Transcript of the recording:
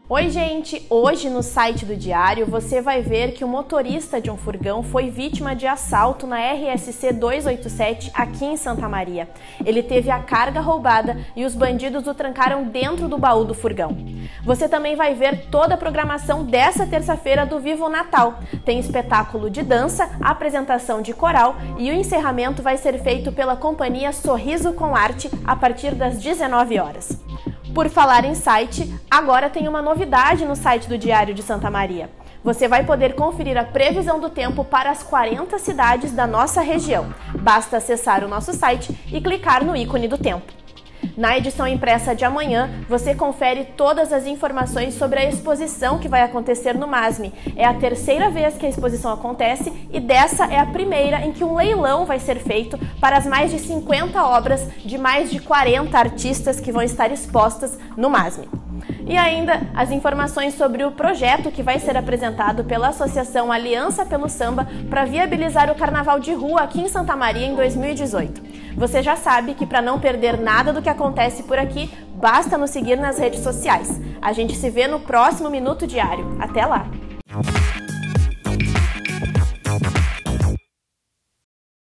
Oi gente, hoje no site do Diário você vai ver que o motorista de um furgão foi vítima de assalto na RSC 287 aqui em Santa Maria. Ele teve a carga roubada e os bandidos o trancaram dentro do baú do furgão. Você também vai ver toda a programação dessa terça-feira do Vivo Natal. Tem espetáculo de dança, apresentação de coral e o encerramento vai ser feito pela companhia Sorriso com Arte a partir das 19 horas. Por falar em site, agora tem uma novidade no site do Diário de Santa Maria. Você vai poder conferir a previsão do tempo para as 40 cidades da nossa região. Basta acessar o nosso site e clicar no ícone do tempo. Na edição impressa de amanhã, você confere todas as informações sobre a exposição que vai acontecer no MASME. É a terceira vez que a exposição acontece e dessa é a primeira em que um leilão vai ser feito para as mais de 50 obras de mais de 40 artistas que vão estar expostas no MASME. E ainda as informações sobre o projeto que vai ser apresentado pela Associação Aliança pelo Samba para viabilizar o Carnaval de Rua aqui em Santa Maria em 2018. Você já sabe que para não perder nada do que acontece por aqui, basta nos seguir nas redes sociais. A gente se vê no próximo Minuto Diário. Até lá!